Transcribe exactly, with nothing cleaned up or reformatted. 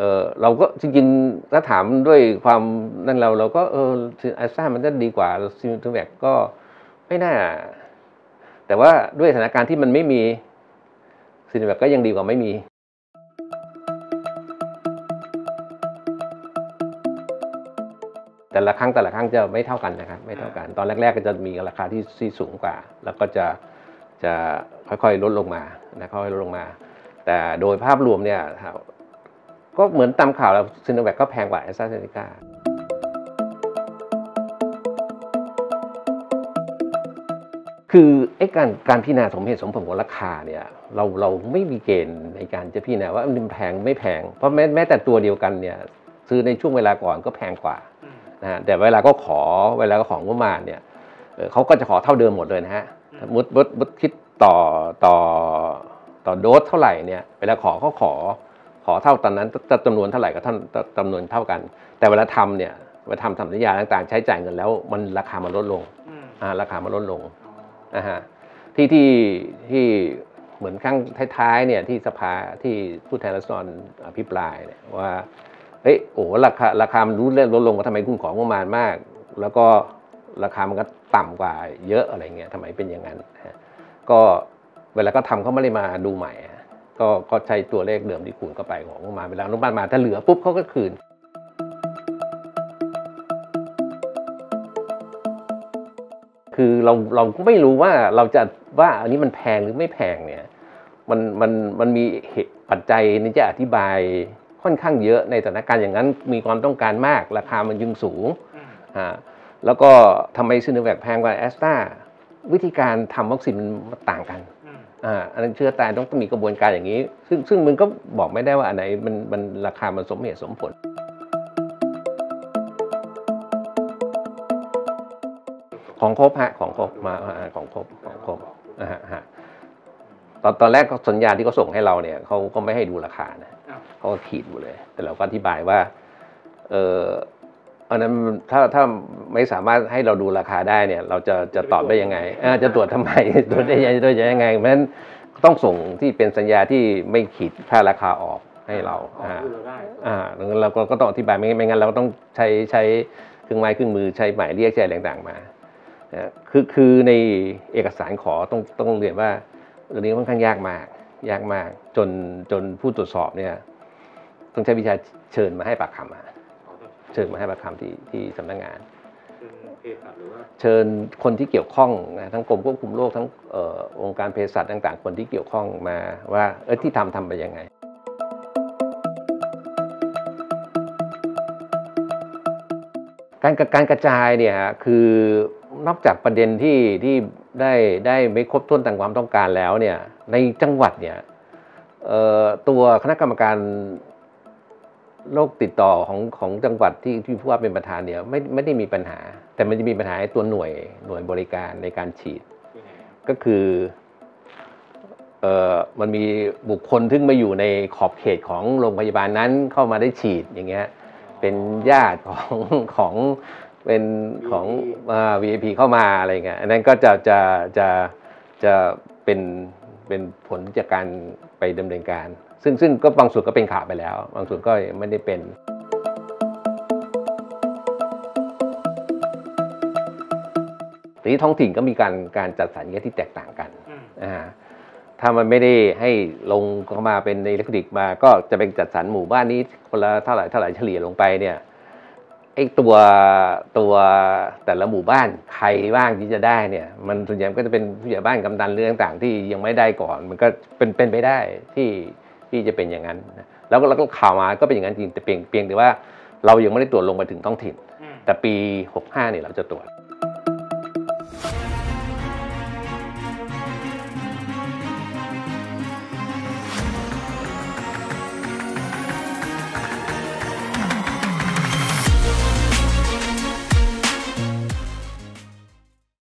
เออเราก็จริงๆถ้าถามด้วยความนั่นเราเราก็เออแอสตรามันจะดีกว่าซีโนแวคก็ไม่น่าแต่ว่าด้วยสถานการณ์ที่มันไม่มีซีโนแวคก็ยังดีกว่าไม่มีแต่ละครั้งแต่ละครั้งจะไม่เท่ากันนะครับไม่เท่ากันตอนแรกๆก็จะมีราคาที่ที่สูงกว่าแล้วก็จะจะค่อยๆลดลงมานะค่อยๆลดลงมาแต่โดยภาพรวมเนี่ยก็เหมือนตามข่าวแล้วซิโนแวคก็แพงกว่าแอสตราเซเนกาคือไอ้การการพิจารณาสมเหตุสมผลของราคาเนี่ยเราเราไม่มีเกณฑ์ในการจะพิจารณาว่ามันแพงไม่แพงเพราะแม้แม้แต่ตัวเดียวกันเนี่ยซื้อในช่วงเวลาก่อนก็แพงกว่านะฮะแต่เวลาก็ขอเวลาก็ของงบประมาณเนี่ยเขาก็จะขอเท่าเดิมหมดเลยนะฮะมุดมุดมุดคิดต่อต่อต่อโดสเท่าไหร่เนี่ยเวลาขอเขาขอขอเท่าตอนนั้นจำนวนเท่าไหร่ก็ท่านจำนวนเท่ากันแต่เวลาทำเนี่ยเวลาทำสัญญาต่างๆใช้จ่ายเงินแล้วมันราคามันลดลงอ่าราคามันลดลงนะฮะที่ที่ที่เหมือนครั้งท้ายๆเนี่ยที่สภาที่ผู้แทนราษฎรอภิปรายเนี่ยว่าเฮ้ยโอ้ราคาราคามันรู้เรื่องลดลงว่าทำไมคุณของประมาณมากแล้วก็ราคามันก็ต่ำกว่าเยอะอะไรเงี้ยทำไมเป็นอย่างนั้นก็เวลาก็ทำเขาไม่ได้มาดูใหม่ก็ก็ใช้ตัวเลขเดิมที่คูณเข้าไปของประมาณเวลาอนุบาลมาถ้าเหลือปุ๊บเขาก็คืนคือเราเราก็ไม่รู้ว่าเราจะว่าอันนี้มันแพงหรือไม่แพงเนี่ยมันมันมันมีเหตุปัจจัยนี่จะอธิบายค่อนข้างเยอะในสถานการณ์อย่างนั้นมีความต้องการมากราคามันยึงสูงอ่าแล้วก็ทำไมซิโนแวคแพงกว่าแอสตราวิธีการทำวัคซีนมันต่างกันอ่าอันนั้นเชื้อตายต้องมีกระบวนการอย่างนี้ซึ่งซึ่งมันก็บอกไม่ได้ว่าอันไหนมันมันราคามันสมเหตุสมผลของครบฮะของครบมาของครบของครบนะฮะฮะตอนตอนแรกสัญญาที่เขาส่งให้เราเนี่ยเขาก็ไม่ให้ดูราคานะเขาก็ขีดอยู่เลยแต่เราก็อธิบายว่าเอออันนั้นถ้าถ้าไม่สามารถให้เราดูราคาได้เนี่ยเราจะจะตอบได้ยังไงจะตรวจทำไมตรวจได้ยังไงตรวจยังไงเพราะฉะนั้นต้องส่งที่เป็นสัญญาที่ไม่ขีดค่าราคาออกให้เราอ่าอ่าเราก็ต้องอธิบายไม่ไม่งั้นเราก็ต้องใช้ใช้เครื่องไม้เครื่องมือใช้หมายเรียกใช้อะไรต่างๆมาคือคือในเอกสารขอต้องต้องเรียนว่าเรื่องนี้ค่อนข้างยากมากยากมากจนจนผู้ตรวจสอบเนี่ยต้องใช้วิชาเชิญมาให้ปากคำมาเชิญมาให้ปากคำที่ที่สำนักงานเชิญคนที่เกี่ยวข้องนะทั้งกรมควบคุมโรคทั้งเอ่อองค์การเภสัชต่างๆคนที่เกี่ยวข้องมาว่าเออที่ทำทำไปยังไงการการกระจายเนี่ยคือนอกจากประเด็นที่ที่ได้ได้ไม่ครบถ้วนตามความต้องการแล้วเนี่ยในจังหวัดเนี่ยตัวคณะกรรมการโรคติดต่อของของจังหวัดที่ที่ผู้ว่าเป็นประธานเนี่ยไม่ไม่ได้มีปัญหาแต่มันจะมีปัญหาตัวหน่วยหน่วยบริการในการฉีดก็คือเอ่อมันมีบุคคลที่มาอยู่ในขอบเขตของโรงพยาบาลนั้นเข้ามาได้ฉีดอย่างเงี้ยเป็นญาติของของเป็นของ วี ไอ พี เข้ามาอะไรเงี้ยอันนั้นก็จะจะจะจะเป็นเป็นผลจากการไปดำเนินการซึ่งซึ่งก็บางส่วนก็เป็นข่าวไปแล้วบางส่วนก็ไม่ได้เป็นทีนี้ท้องถิ่นก็มีการการจัดสรรเงี้ยที่แตกต่างกันอ่าถ้ามันไม่ได้ให้ลงเข้ามาเป็นในอิเล็กทรอนิกส์มาก็จะเป็นจัดสรรหมู่บ้านนี้คนละเท่าไหร่เท่าไหร่เฉลี่ยลงไปเนี่ยไอ้ตัวตัวแต่ละหมู่บ้านใครบ้างที่จะได้เนี่ยมันส่วนใหญ่ก็จะเป็นผู้ใหญ่บ้านกำนันเรื่องต่างๆที่ยังไม่ได้ก่อนมันก็เป็นเป็นไปได้ที่ที่จะเป็นอย่างนั้นแล้วก็แล้วก็ข่าวมาก็เป็นอย่างนั้นจริงแต่เพียงเพียงแต่ว่าเรายังไม่ได้ตรวจลงไปถึงท้องถิ่นแต่ปีหกสิบห้าเนี่ยเราจะตรวจ